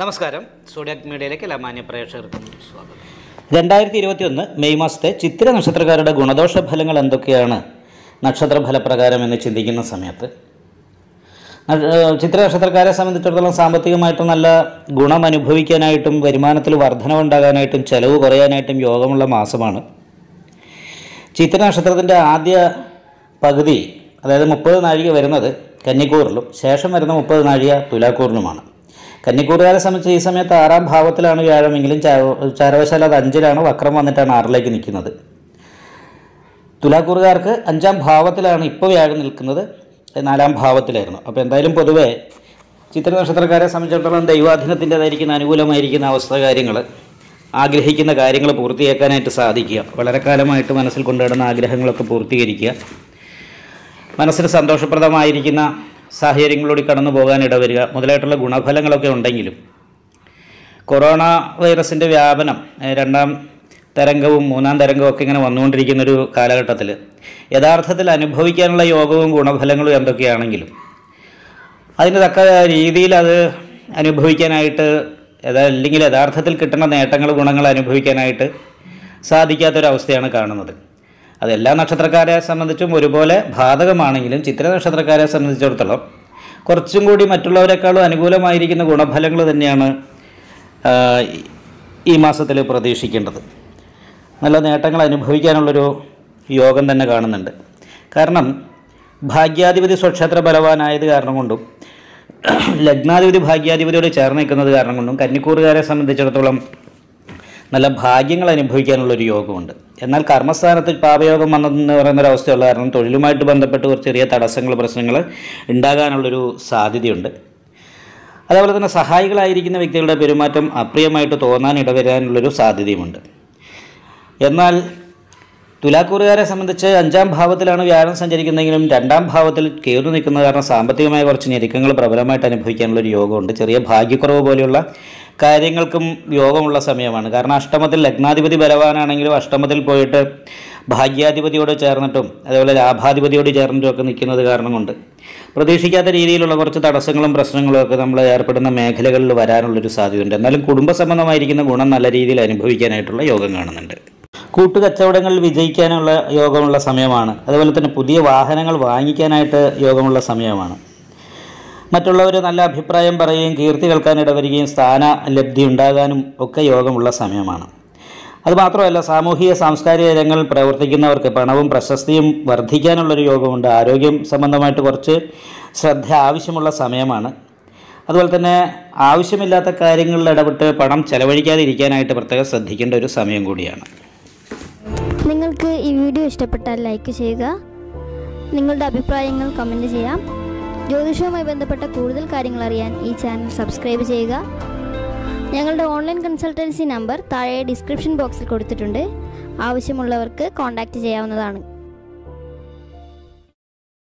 നമസ്കാരം. സോഡിയാക് മീഡിയയിലേക്ക് എല്ലാ മാന്യ പ്രേക്ഷകർക്കും സ്വാഗതം. 2021 മെയ് മാസത്തെ ചിത്തിര നക്ഷത്രക്കാരുടെ ഗുണദോഷ ഫലങ്ങൾ എന്തൊക്കെയാണ് നക്ഷത്രഫലപ്രകാരം എന്ന് ചിന്തിക്കുന്ന സമയത്ത് ചിത്ര നക്ഷത്രക്കാരെ സംബന്ധിച്ചിടത്തോളം സാമ്പത്തികമായിട്ട് നല്ല ഗുണം അനുഭവിക്കാനായിട്ടും വരുമാനത്തിൽ വർധനവുണ്ടാകാനായിട്ടും ചെലവ് കുറയാനായിട്ടും യോഗമുള്ള മാസമാണ്. ചിത്ര നക്ഷത്രത്തിൻ്റെ ആദ്യ പകുതി, അതായത് 30 നാഴിക വരുന്നത് കന്നിക്കൂറിലും ശേഷം വരുന്ന 30 നാഴിക തുലാക്കൂറിലുമാണ്. കന്നിക്കൂറുകാരെ സംബന്ധിച്ച് ഈ സമയത്ത് 6ാം ഭാവത്തിലാണ് വ്യാഴമെങ്കിലും ചാരവശാൽ അത് 5ലാണ്, വക്രം വന്നിട്ടാണ് 6ലേക്ക് നിൽക്കുന്നത്. തുലാക്കൂറുകാർക്ക് 5ാം ഭാവത്തിലാണ് ഇപ്പോൾ വ്യാഴം നിൽക്കുന്നത്, 4ാം ഭാവത്തിലായിരുന്നു. അപ്പോൾ എന്തായാലും പൊതുവേ ചിത്ര നക്ഷത്രക്കാരെ സംബന്ധിച്ചിടത്തോളം ദൈവാധീനത്തിൻ്റെതായിരിക്കുന്ന അനുകൂലമായിരിക്കുന്ന അവസ്ഥ കാര്യങ്ങൾ, ആഗ്രഹിക്കുന്ന കാര്യങ്ങൾ പൂർത്തിയാക്കാനായിട്ട് സാധിക്കുക, വളരെ കാലമായിട്ട് മനസ്സിൽ കൊണ്ടുവരുന്ന ആഗ്രഹങ്ങളൊക്കെ പൂർത്തീകരിക്കുക, മനസ്സിന് സന്തോഷപ്രദമായിരിക്കുന്ന സാഹചര്യങ്ങളിലൂടെ കടന്നു പോകാനിടവരിക മുതലായിട്ടുള്ള ഗുണഫലങ്ങളൊക്കെ ഉണ്ടെങ്കിലും കൊറോണ വൈറസിൻ്റെ വ്യാപനം 2ാം തരംഗവും 3ാം തരംഗവും ഒക്കെ ഇങ്ങനെ വന്നുകൊണ്ടിരിക്കുന്നൊരു കാലഘട്ടത്തിൽ യഥാർത്ഥത്തിൽ അനുഭവിക്കാനുള്ള യോഗവും ഗുണഫലങ്ങളും എന്തൊക്കെയാണെങ്കിലും അതിന് തക്ക രീതിയിൽ അത് അനുഭവിക്കാനായിട്ട് അല്ലെങ്കിൽ യഥാർത്ഥത്തിൽ കിട്ടുന്ന നേട്ടങ്ങൾ ഗുണങ്ങൾ അനുഭവിക്കാനായിട്ട് സാധിക്കാത്തൊരവസ്ഥയാണ് കാണുന്നത്. അതെല്ലാ നക്ഷത്രക്കാരെ സംബന്ധിച്ചും ഒരുപോലെ ബാധകമാണെങ്കിലും ചിത്ര നക്ഷത്രക്കാരെ സംബന്ധിച്ചിടത്തോളം കുറച്ചും കൂടി മറ്റുള്ളവരെക്കാളും അനുകൂലമായിരിക്കുന്ന ഗുണഫലങ്ങൾ തന്നെയാണ് ഈ മാസത്തിൽ പ്രതീക്ഷിക്കേണ്ടത്. നല്ല നേട്ടങ്ങൾ അനുഭവിക്കാനുള്ളൊരു യോഗം തന്നെ കാണുന്നുണ്ട്. കാരണം ഭാഗ്യാധിപതി സ്വക്ഷേത്ര ബലവാനായത് കാരണം കൊണ്ടും ലഗ്നാധിപതി ഭാഗ്യാധിപതിയോട് ചേർന്ന് നിൽക്കുന്നത് കാരണം കൊണ്ടും കന്നിക്കൂറുകാരെ സംബന്ധിച്ചിടത്തോളം നല്ല ഭാഗ്യങ്ങൾ അനുഭവിക്കാനുള്ളൊരു യോഗമുണ്ട്. എന്നാൽ കർമ്മസ്ഥാനത്ത് പാപയോഗം വന്നതെന്ന് പറയുന്നൊരവസ്ഥയുള്ള കാരണം തൊഴിലുമായിട്ട് ബന്ധപ്പെട്ട് കുറച്ച് ചെറിയ തടസ്സങ്ങൾ, പ്രശ്നങ്ങൾ ഉണ്ടാകാനുള്ളൊരു സാധ്യതയുണ്ട്. അതേപോലെ തന്നെ സഹായികളായിരിക്കുന്ന വ്യക്തികളുടെ പെരുമാറ്റം അപ്രിയമായിട്ട് തോന്നാൻ ഇടവരാനുള്ളൊരു സാധ്യതയുമുണ്ട്. എന്നാൽ തുലാക്കൂറുകാരെ സംബന്ധിച്ച് 5ാം ഭാവത്തിലാണ് വ്യാഴം സഞ്ചരിക്കുന്നതെങ്കിലും 2ാം ഭാവത്തിൽ കേതു നിൽക്കുന്ന കാരണം സാമ്പത്തികമായ കുറച്ച് ഞെരുക്കങ്ങൾ പ്രബലമായിട്ട് അനുഭവിക്കാനുള്ളൊരു യോഗമുണ്ട്. ചെറിയ ഭാഗ്യക്കുറവ് പോലെയുള്ള കാര്യങ്ങൾക്കും യോഗമുള്ള സമയമാണ്. കാരണം അഷ്ടമത്തിൽ ലഗ്നാധിപതി ബലവാനാണെങ്കിലും അഷ്ടമത്തിൽ പോയിട്ട് ഭാഗ്യാധിപതിയോട് ചേർന്നിട്ടും അതേപോലെ ലാഭാധിപതിയോട് ചേർന്നിട്ടും ഒക്കെ നിൽക്കുന്നത് കാരണം കൊണ്ട് പ്രതീക്ഷിക്കാത്ത രീതിയിലുള്ള കുറച്ച് തടസ്സങ്ങളും പ്രശ്നങ്ങളും ഒക്കെ നമ്മൾ ഏർപ്പെടുന്ന മേഖലകളിൽ വരാനുള്ളൊരു സാധ്യതയുണ്ട്. എന്നാലും കുടുംബ സംബന്ധമായിരിക്കുന്ന ഗുണം നല്ല രീതിയിൽ അനുഭവിക്കാനായിട്ടുള്ള യോഗം കാണുന്നുണ്ട്. കൂട്ടുകച്ചവടങ്ങളിൽ വിജയിക്കാനുള്ള യോഗമുള്ള സമയമാണ്. അതുപോലെ തന്നെ പുതിയ വാഹനങ്ങൾ വാങ്ങിക്കാനായിട്ട് യോഗമുള്ള സമയമാണ്. മറ്റുള്ളവർ നല്ല അഭിപ്രായം പറയുകയും കീർത്തി കേൾക്കാനിടവരികയും സ്ഥാന ലബ്ധി ഉണ്ടാകാനും ഒക്കെ യോഗമുള്ള സമയമാണ്. അതുമാത്രമല്ല, സാമൂഹിക സാംസ്കാരിക രംഗങ്ങളിൽ പ്രവർത്തിക്കുന്നവർക്ക് പണവും പ്രശസ്തിയും വർദ്ധിക്കാനുള്ളൊരു യോഗമുണ്ട്. ആരോഗ്യം സംബന്ധമായിട്ട് കുറച്ച് ശ്രദ്ധ ആവശ്യമുള്ള സമയമാണ്. അതുപോലെ തന്നെ ആവശ്യമില്ലാത്ത കാര്യങ്ങളിൽ ഇടപെട്ട് പണം ചെലവഴിക്കാതിരിക്കാനായിട്ട് പ്രത്യേകം ശ്രദ്ധിക്കേണ്ട ഒരു സമയം കൂടിയാണ്. നിങ്ങൾക്ക് ഈ വീഡിയോ ഇഷ്ടപ്പെട്ടാൽ ലൈക്ക് ചെയ്യുക, നിങ്ങളുടെ അഭിപ്രായങ്ങൾ കമൻറ്റ് ചെയ്യാം. ജ്യോതിഷവുമായി ബന്ധപ്പെട്ട കൂടുതൽ കാര്യങ്ങൾ അറിയാൻ ഈ ചാനൽ സബ്സ്ക്രൈബ് ചെയ്യുക. ഞങ്ങളുടെ ഓൺലൈൻ കൺസൾട്ടൻസി നമ്പർ താഴെ ഡിസ്ക്രിപ്ഷൻ ബോക്സിൽ കൊടുത്തിട്ടുണ്ട്. ആവശ്യമുള്ളവർക്ക് കോൺടാക്റ്റ് ചെയ്യാവുന്നതാണ്.